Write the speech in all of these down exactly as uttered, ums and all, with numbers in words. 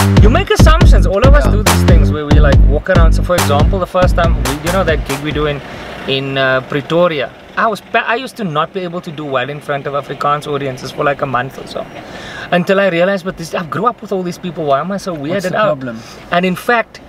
You make assumptions. All of us Yeah. do these things where we like walk around. So for example, the first time, we, you know that gig we do in, in uh, Pretoria, I was I used to not be able to do well in front of Afrikaans audiences for like a month or so. Until I realized, but this, I grew up with all these people, why am I so weirded What's the out? problem? And in fact,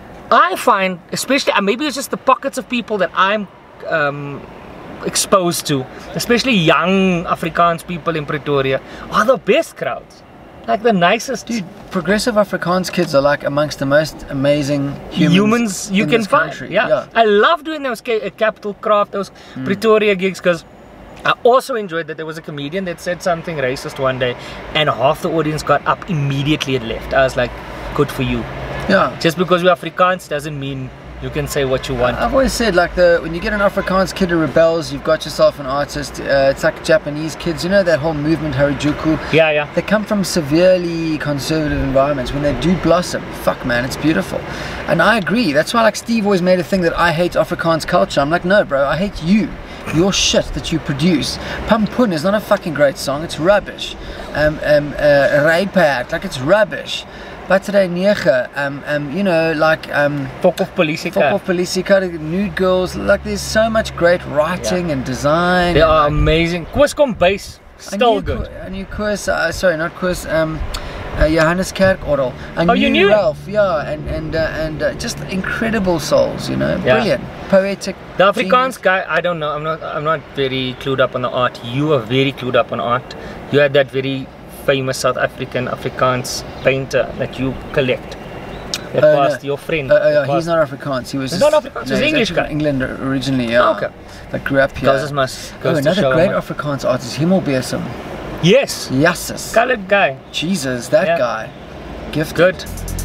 I find, especially, maybe it's just the pockets of people that I'm um, exposed to, especially young Afrikaans people in Pretoria, are the best crowds. Like the nicest. Dude, progressive Afrikaans kids are like amongst the most amazing humans, humans you in can this find. country. Yeah. yeah. I love doing those ca Capital Craft, those mm. Pretoria gigs, because I also enjoyed that there was a comedian that said something racist one day and half the audience got up immediately and left. I was like, good for you. Yeah. Just because you're Afrikaans doesn't mean you can say what you want. I've always said, like, the when you get an Afrikaans kid who rebels, you've got yourself an artist. Uh, it's like Japanese kids, you know, that whole movement, Harajuku. Yeah, yeah. They come from severely conservative environments. When they do blossom, fuck man, it's beautiful. And I agree. That's why, like, Steve always made a thing that I hate Afrikaans culture. I'm like, no, bro, I hate you. Your shit that you produce. Pampun is not a fucking great song. It's rubbish. Um, um, uh, Rijpaard, like, it's rubbish. Battery nege, um, um, you know, like um, Fok of Polisie Fok of Polisie, Nude Girls. Like, there's so much great writing yeah. and design. They and are like, amazing. Koos kom base, still good. I knew Koos, uh, sorry, not Koos, um, uh, Johannes Kerkorrel. I oh, knew you knew Ralph, him? yeah, and and uh, and uh, just incredible souls, you know, yeah. brilliant, poetic. The Afrikaans genius. guy, I don't know. I'm not. I'm not very clued up on the art. You are very clued up on art. You had that very famous South African Afrikaans painter that you collect. That uh, passed no. your friend. Uh, uh, yeah, he's not Afrikaans. He was he's just, not Afrikaans. No, he's English guy. From England originally. Yeah. Oh, okay. But grew up here. Goes as much. Oh, another great Afrikaans artist, Hemelbesem. Yes. Yes. Colored guy. Jesus, that yeah. guy. Gifted. Good.